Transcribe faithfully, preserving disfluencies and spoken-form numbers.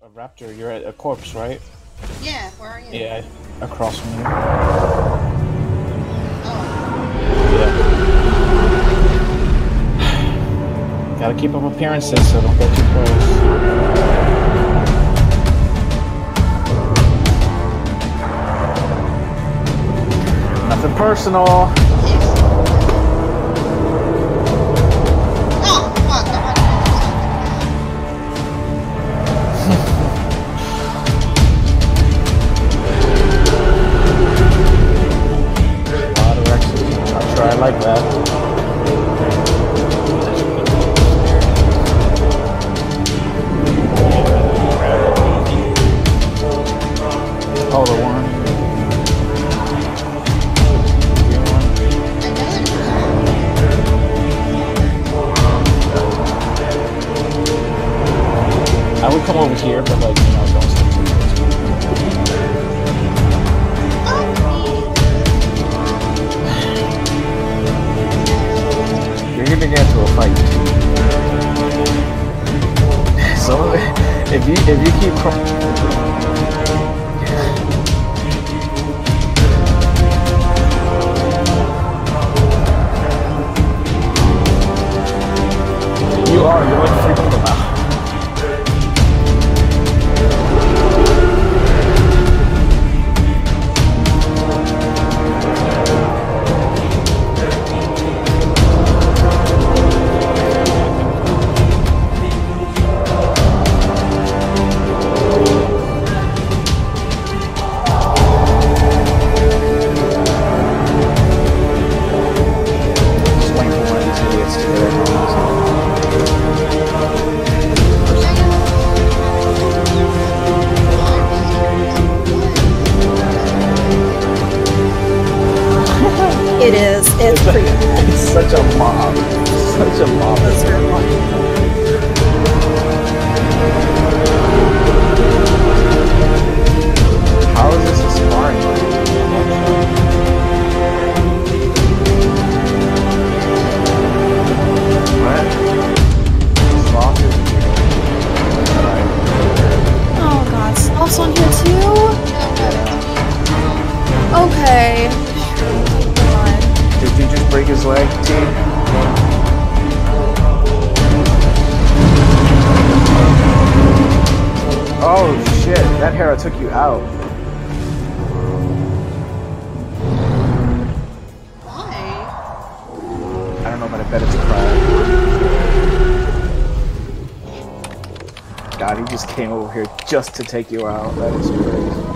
a raptor. You're at a corpse, right? Yeah, where are you? Yeah, across from you. Oh. Yeah. Gotta keep up appearances, so don't go too close. Nothing personal. I like that. Oh, the one. I would come over here, but like, you know, don't stay too close. You're gonna get into a fight. So if you if you keep crawling, you are you're like freaking them out. It is. It's pretty. It's such a mob. Such a mob. That's very funny. How is this a sparring? What? Sloth is Oh god, Sloth's on here too? Okay. Did you just break his leg, T? Oh shit, that Hera took you out. Why? I don't know, but I bet it's a crab. God, he just came over here just to take you out. That is crazy.